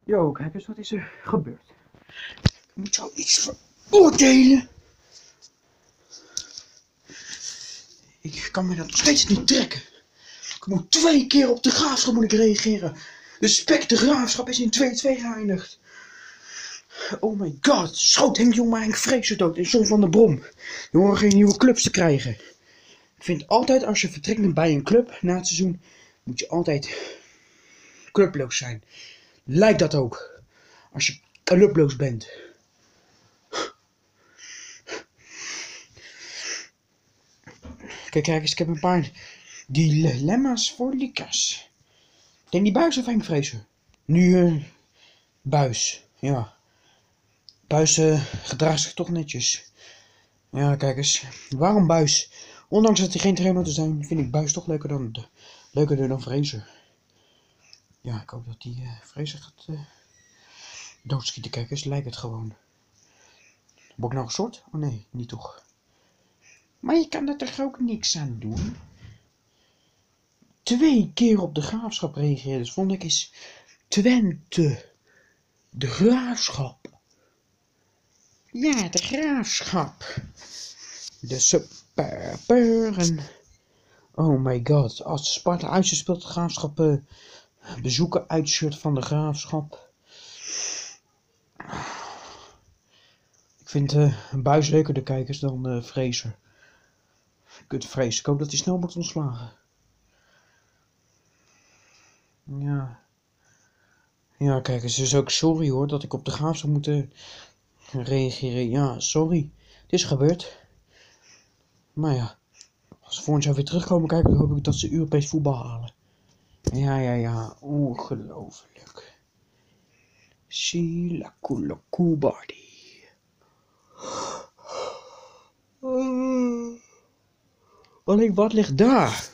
Yo, kijk eens, wat is er gebeurd? Ik moet jou iets veroordelen. Ik kan me dat nog steeds niet trekken. Ik moet 2 keer op de Graafschap moet ik reageren. De Spek de Graafschap is in 2-2 geëindigd. Oh my god, schoot Henk Jong maar Henk Vrezen dood en John van der Brom. Die horen geen nieuwe clubs te krijgen. Ik vind altijd als je vertrekt bij een club na het seizoen, moet je altijd clubloos zijn. Lijkt dat ook. Als je clubloos bent. Kijk eens, ik heb een paar dilemma's voor Lucas. Danny Buis of Henk Vrezen? Nu Buis, ja. Buis gedraagt zich toch netjes. Ja, kijk eens. Waarom Buis? Ondanks dat hij geen trainer te zijn, vind ik Buis toch leuker dan Vrezen. Ja, ik hoop dat die Vrezen gaat doodschieten. Kijk eens, lijkt het gewoon. Word ik nou gestoord? Oh nee, niet toch. Maar je kan er toch ook niks aan doen? 2 keer op de Graafschap reageren, dus vond ik eens Twente. De Graafschap. Ja, de Graafschap. De superpeuren. Oh my god, als Sparta uitspeelt de Graafschap bezoeken uitshirt van de Graafschap. Ik vind Buis leuker de kijkers dan Vrezen. Kut Vrezen, ik hoop dat hij snel wordt ontslagen. Ja. Ja, kijk eens, dus ook sorry hoor dat ik op de Graafschap moet reageren. Ja, sorry. Het is gebeurd. Maar ja, als ze volgend jaar weer terugkomen kijken, dan hoop ik dat ze Europees voetbal halen. Ja, ongelooflijk. Sila Kubadi. Alleen wat ligt daar?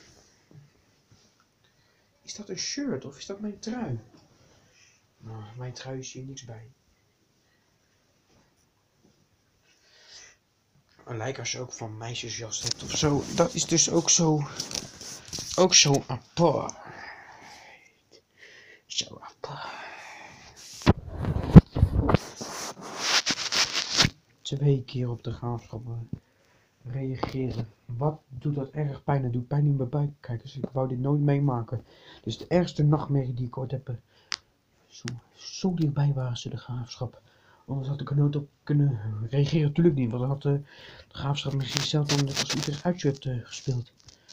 Is dat een shirt of is dat mijn trui? Nou, mijn trui is hier niks bij. Lijkt als je ook van meisjesjas hebt of zo. Dat is dus ook zo apart. Zo apart. 2 keer op de Graafschap reageren. Wat doet dat erg pijn? Het doet pijn in mijn buik. Kijk eens, ik wou dit nooit meemaken. Dus de ergste nachtmerrie die ik ooit heb. Zo dichtbij waren ze de Graafschap. Anders had ik er nooit op kunnen reageren. Natuurlijk niet, want dan had de Graafschap misschien zelf dan net als Utrecht uitshirt gespeeld.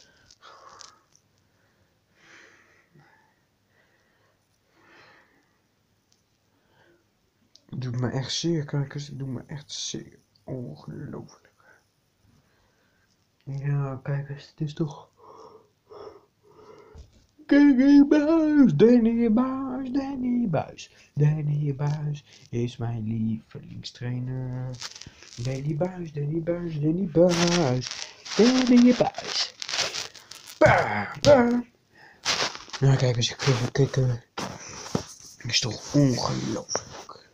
Het doet me echt zeer, kijkers. Het doet me echt zeer. Ongelooflijk. Ja, kijkers, het is toch... Danny Buis, Danny Buis, Danny Buis. Danny Buis is mijn lievelingstrainer. Danny Buis, Danny Buis, Danny Buis. Danny Buis. Ja, kijk eens, kijk, het is toch ongelooflijk.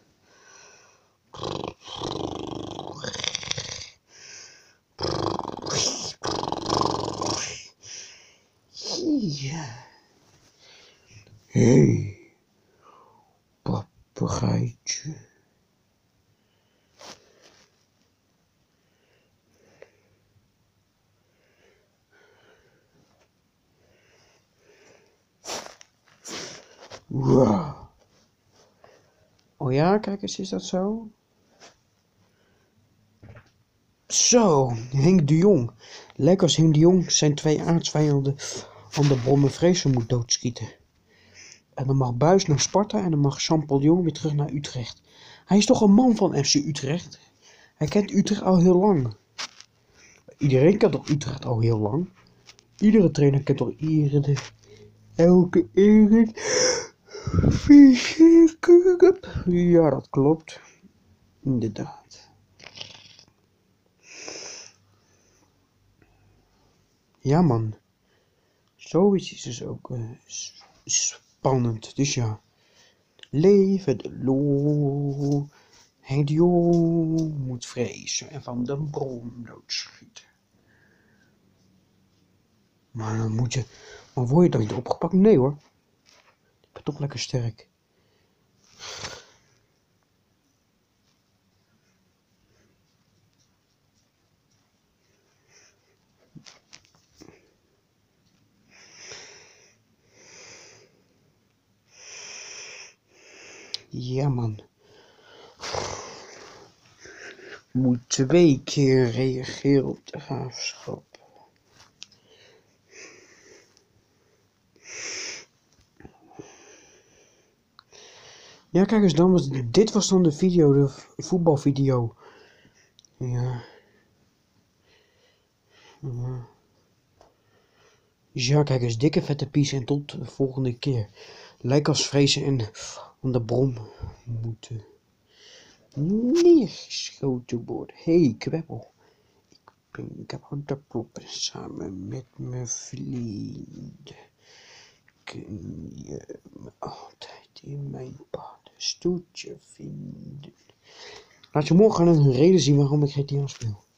Ja. Hey, papegaaitje. Wow. Oh ja, kijk eens, is dat zo? Zo, Henk de Jong. Lijkt als Henk de Jong zijn 2 aardsvijanden aan de Brom en Vrezen moet doodschieten. En dan mag Buis naar Sparta en dan mag Jean-Paul de Jong weer terug naar Utrecht. Hij is toch een man van FC Utrecht? Hij kent Utrecht al heel lang. Iedereen kent toch Utrecht al heel lang? Iedere trainer kent toch elke Ja, dat klopt. Inderdaad. Ja man. Zoiets is dus ook spannend. Dus ja. Leven de lol. Henk de Jong moet Vrezen en Van den Brom doodschieten. Maar dan maar word je dan niet opgepakt? Nee hoor. Ik ben toch lekker sterk. Ja, man. Moet 2 keer reageren op de Graafschap. Ja, kijk eens dan. Dit was dan de video, de voetbalvideo. Ja. Dus ja, kijk eens, dikke vette pies en tot de volgende keer. Like als vrezen en aan de bron moeten neergeschoten worden. Hey, kwebbel. Ik heb hondenpoepen samen met mijn vrienden. Kun je me altijd in mijn paddenstoeltje vinden. Laat je morgen een reden zien waarom ik GTA speel.